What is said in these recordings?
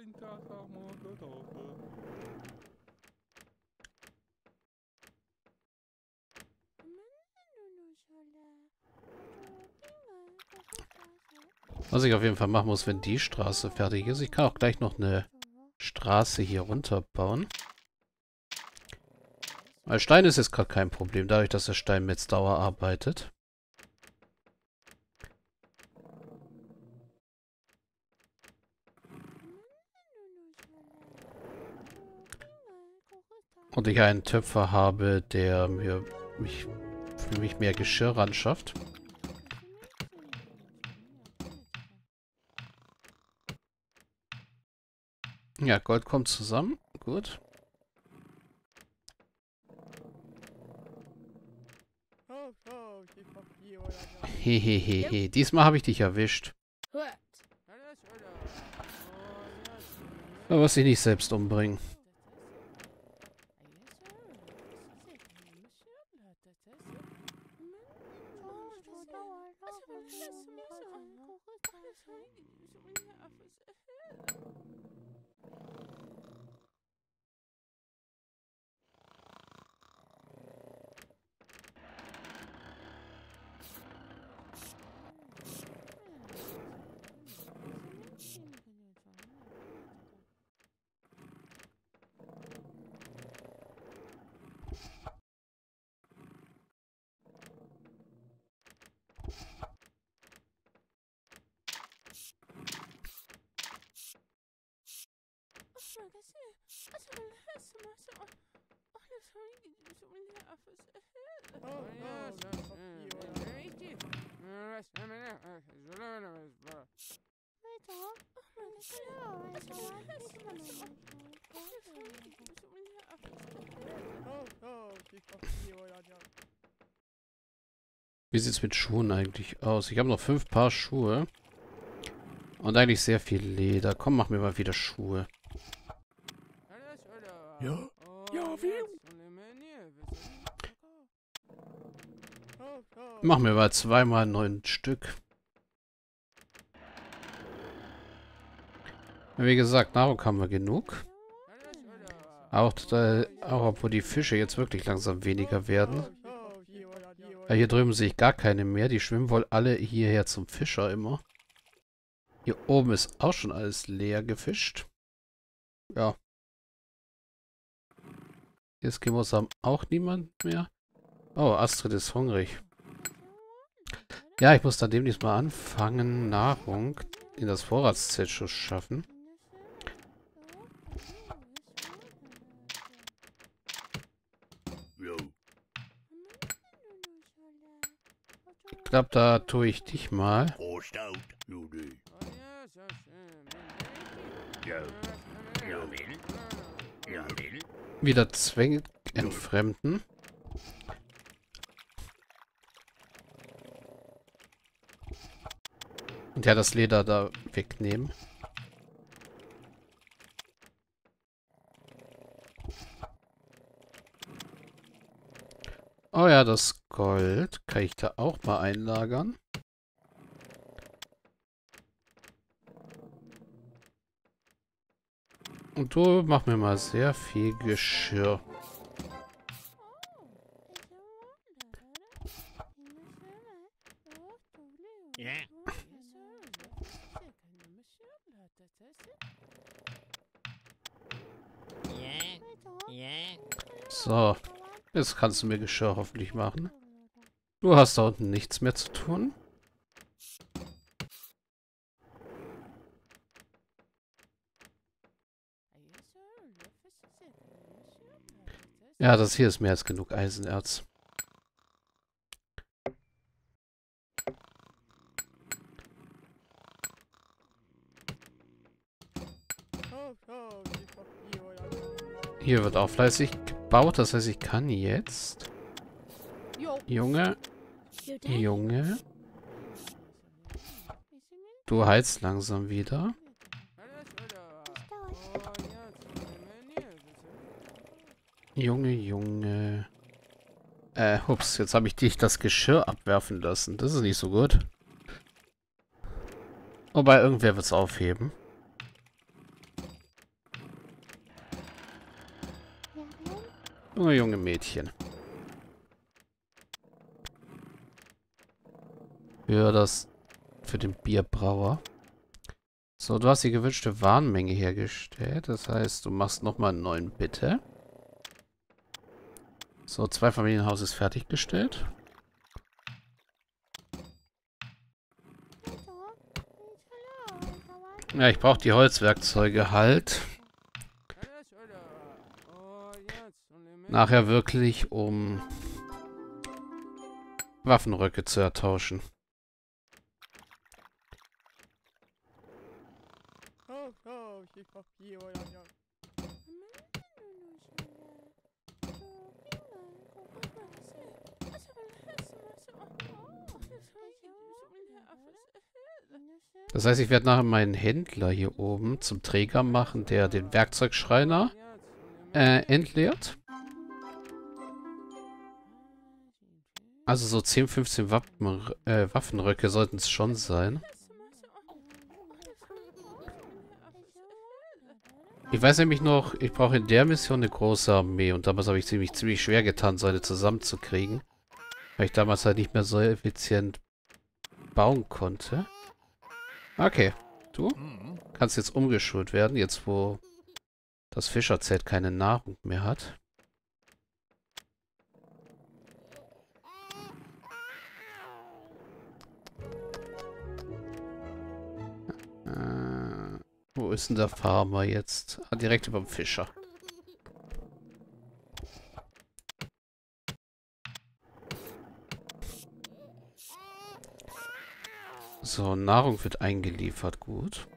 Was ich auf jeden Fall machen muss, wenn die Straße fertig ist. Ich kann auch gleich noch eine Straße hier runterbauen. Weil Stein ist jetzt gerade kein Problem, dadurch, dass der Stein mit Dauer arbeitet. Und ich einen Töpfer habe, der für mich mehr Geschirr ranschafft. Ja, Gold kommt zusammen. Gut. Hehehehe. Diesmal habe ich dich erwischt. Aber was ich nicht selbst umbringen. Wie sieht es mit Schuhen eigentlich aus? Ich habe noch 5 Paar Schuhe. Und eigentlich sehr viel Leder. Komm, mach mir mal wieder Schuhe. Ja? Ja, wie? Mach mir mal 2 mal 9 Stück. Wie gesagt, Nahrung haben wir genug. Auch obwohl die Fische jetzt wirklich langsam weniger werden. Ja, hier drüben sehe ich gar keine mehr. Die schwimmen wohl alle hierher zum Fischer immer. Hier oben ist auch schon alles leer gefischt. Ja. Hier Eskimos haben auch niemand mehr. Oh, Astrid ist hungrig. Ja, ich muss dann demnächst mal anfangen, Nahrung in das Vorratszelt zu schaffen. Ich glaube, da tue ich dich mal wieder Zwänge entfremden. Und ja, das Leder da wegnehmen. Oh ja, das Gold kann ich da auch mal einlagern. Und du mach mir mal sehr viel Geschirr. So, jetzt kannst du mir Geschirr hoffentlich machen. Du hast da unten nichts mehr zu tun. Ja, das hier ist mehr als genug Eisenerz. Hier wird auch fleißig gebaut, das heißt, ich kann jetzt... Junge, Junge, du heizt langsam wieder. Junge, Junge. Ups, jetzt habe ich dich das Geschirr abwerfen lassen. Das ist nicht so gut. Wobei, irgendwer wird es aufheben. Junge Mädchen. Für den Bierbrauer. So, du hast die gewünschte Warenmenge hergestellt. Das heißt, du machst nochmal einen neuen, bitte. So, 2-Familienhaus ist fertiggestellt. Ja, ich brauche die Holzwerkzeuge halt. Nachher wirklich, um Waffenröcke zu ertauschen. Das heißt, ich werde nachher meinen Händler hier oben zum Träger machen, der den Werkzeugschreiner entleert. Also so 10, 15 Waffenröcke sollten es schon sein. Ich weiß nämlich noch, ich brauche in der Mission eine große Armee und damals habe ich ziemlich schwer getan, so eine zusammenzukriegen. Weil ich damals halt nicht mehr so effizient bauen konnte. Okay, du kannst jetzt umgeschult werden, jetzt wo das Fischerzelt keine Nahrung mehr hat. Wo ist denn der Farmer jetzt? Ah, direkt über dem Fischer. So, Nahrung wird eingeliefert, gut.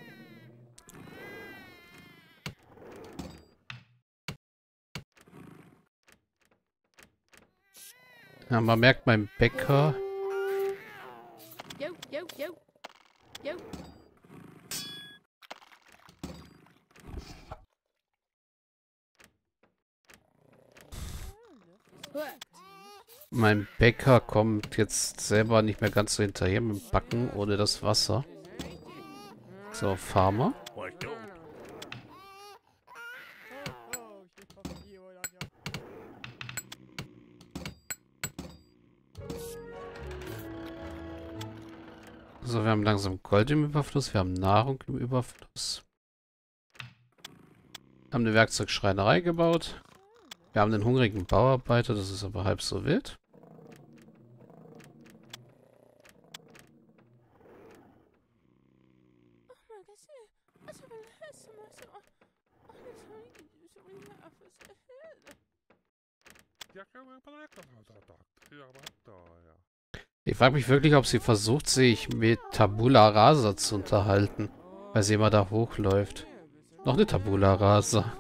Ja, man merkt beim Bäcker... Mein Bäcker kommt jetzt selber nicht mehr ganz so hinterher mit dem Backen ohne das Wasser. So, Farmer. So, wir haben langsam Gold im Überfluss, wir haben Nahrung im Überfluss. Wir haben eine Werkzeugschreinerei gebaut. Wir haben einen hungrigen Bauarbeiter, das ist aber halb so wild. Ich frage mich wirklich, ob sie versucht, sich mit Tabula Rasa zu unterhalten, weil sie immer da hochläuft. Noch eine Tabula Rasa.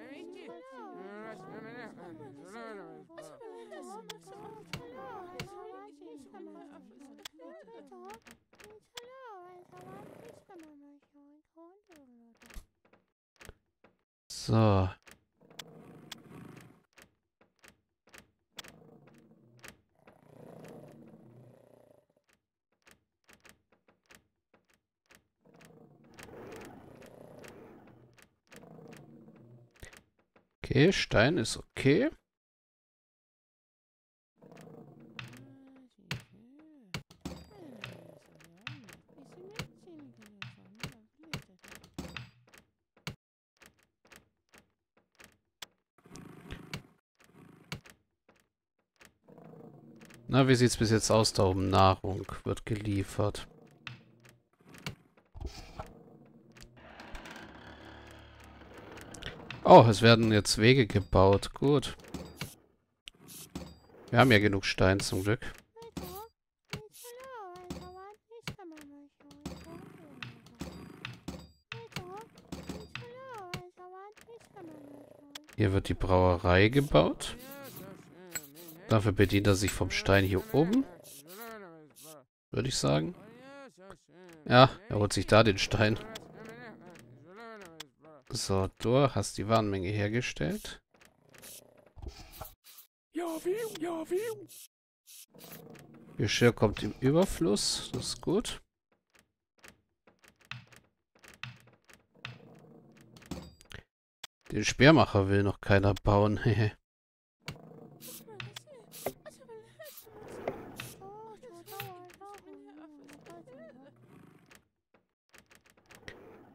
So. Okay, Stein ist okay. Na, wie sieht's bis jetzt aus da oben? Nahrung wird geliefert. Oh, es werden jetzt Wege gebaut. Gut. Wir haben ja genug Stein zum Glück. Hier wird die Brauerei gebaut. Dafür bedient er sich vom Stein hier oben. Würde ich sagen. Ja, er holt sich da den Stein. So, du hast die Warenmenge hergestellt. Geschirr kommt im Überfluss. Das ist gut. Den Speermacher will noch keiner bauen.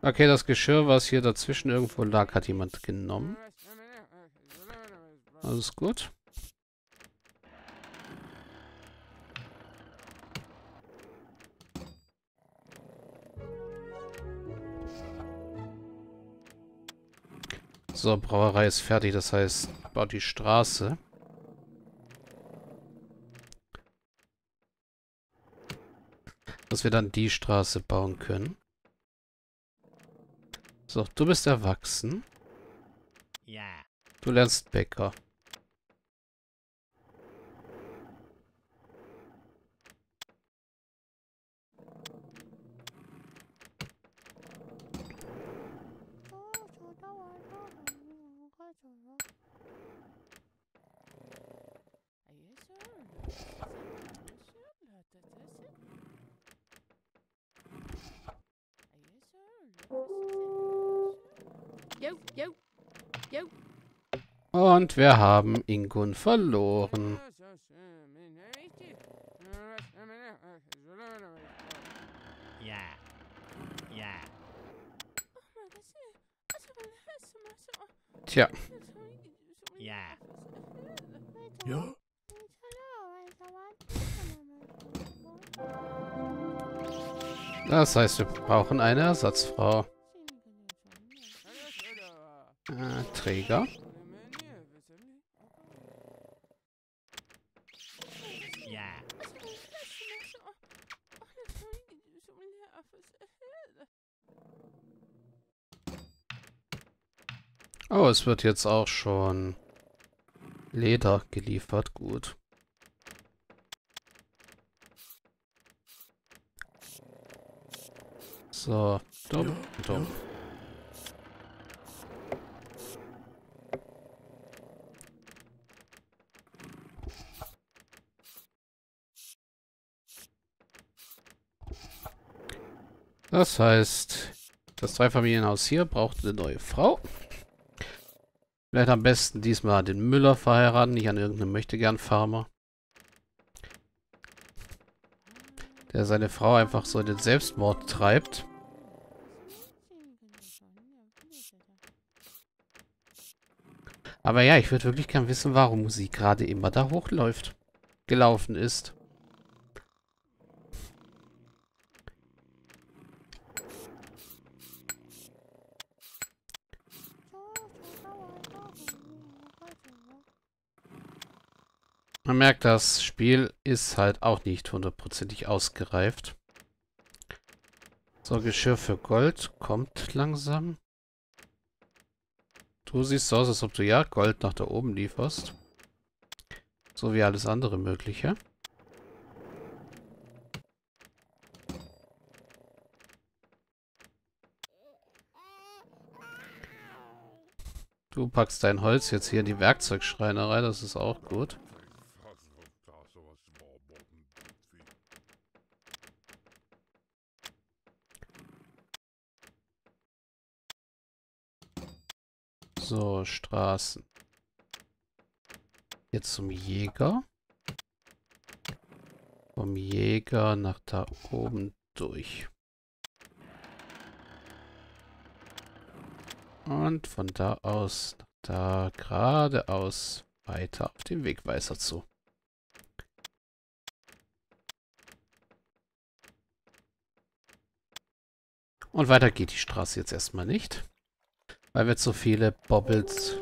Okay, das Geschirr, was hier dazwischen irgendwo lag, hat jemand genommen. Alles gut. So, Brauerei ist fertig, das heißt, baut die Straße. Dass wir dann die Straße bauen können. So, du bist erwachsen. Ja. Du lernst Bäcker. Und wir haben Ingun verloren. Ja. Ja. Tja, Ja. Ja? das heißt, wir brauchen eine Ersatzfrau. Träger. Ja. Oh, es wird jetzt auch schon Leder geliefert. Gut. So, dumm, dumm. Das heißt, das Dreifamilienhaus hier braucht eine neue Frau. Vielleicht am besten diesmal den Müller verheiraten, nicht an irgendeinen Möchtegern-Farmer. Der seine Frau einfach so in den Selbstmord treibt. Aber ja, ich würde wirklich gern wissen, warum sie gerade immer da hochläuft. Gelaufen ist. Man merkt, das Spiel ist halt auch nicht hundertprozentig ausgereift. So, Geschirr für Gold kommt langsam. Du siehst so aus, als ob du ja Gold nach da oben lieferst. So wie alles andere Mögliche. Du packst dein Holz jetzt hier in die Werkzeugschreinerei, das ist auch gut. So, Straßen. Jetzt zum Jäger. Vom Jäger nach da oben durch. Und von da aus, da geradeaus weiter auf den Wegweiser zu. Und weiter geht die Straße jetzt erstmal nicht. Weil wir zu viele Bobbles...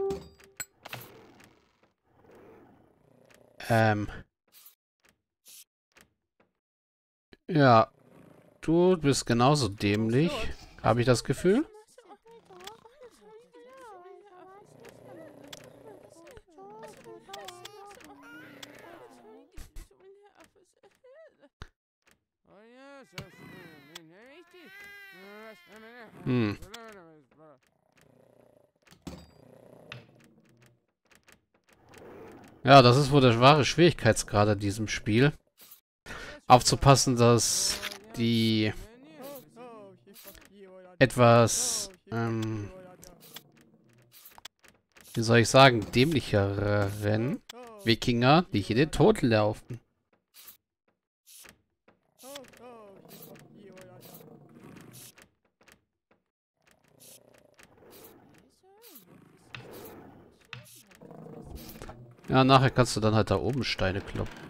Ja, du bist genauso dämlich, habe ich das Gefühl. Hm. Ja, das ist wohl der wahre Schwierigkeitsgrad an diesem Spiel. Aufzupassen, dass die etwas, wie soll ich sagen, dämlicheren Wikinger nicht in den Tod laufen. Ja, nachher kannst du dann halt da oben Steine kloppen.